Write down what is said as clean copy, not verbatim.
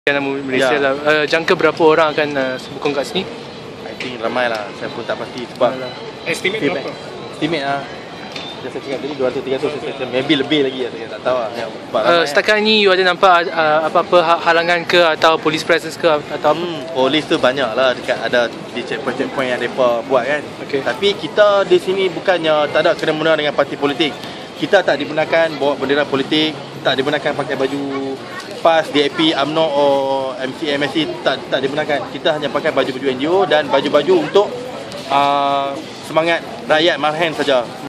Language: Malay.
Malaysia lah. Jangka berapa orang akan berkumpul kat sini? I think ramai lah. Saya pun tak pasti sebab Estimate berapa? estimate lah. Dia saya cakap tadi 200-300, maybe lebih lagi lah. Saya tak tahu lah. Setakat ni you ada nampak apa-apa halangan ke atau police presence ke atau apa? Polis tu banyak lah dekat ada di checkpoint-checkpoint yang mereka buat kan. Okay. Tapi kita di sini bukannya tak ada kena-mena dengan parti politik. Kita tak dibenarkan bawa bendera politik, tak dibenarkan pakai baju PAS, DAP, UMNO atau MC, MSC, tak dibenarkan. Kita hanya pakai baju-baju NGO dan baju-baju untuk semangat rakyat marhaen saja.